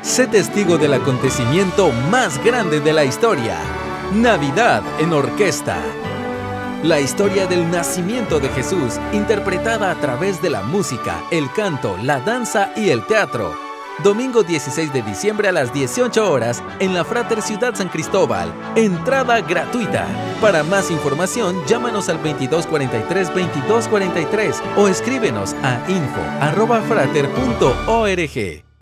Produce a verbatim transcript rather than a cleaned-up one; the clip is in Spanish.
Sé testigo del acontecimiento más grande de la historia. Navidad en orquesta. La historia del nacimiento de Jesús, interpretada a través de la música, el canto, la danza y el teatro. Domingo dieciséis de diciembre a las dieciocho horas en la Frater Ciudad San Cristóbal. Entrada gratuita. Para más información, llámanos al veintidós cuarenta y tres, veintidós cuarenta y tres o escríbenos a info arroba frater punto org.